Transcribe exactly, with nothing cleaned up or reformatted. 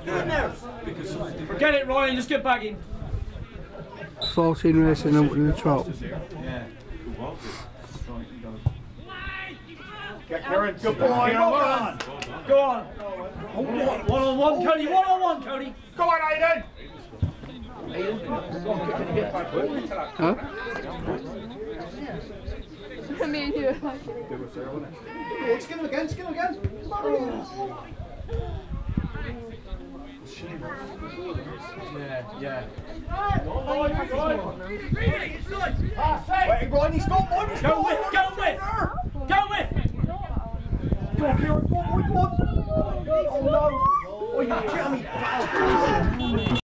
Forget it, Ryan, just get back in. fourteen racing out in the trot. Yeah. Get Kieran, good boy, well done. Go on. One on one, Cody, one on one, Cody. Go on, Aiden. Huh? Me and you. Skin him again, skin him again. Yeah, yeah. Wait, Brian, he's got one. Go with, go with, go with. Go on, Kieran, go on, go on. Oh no. Oh, you jammy.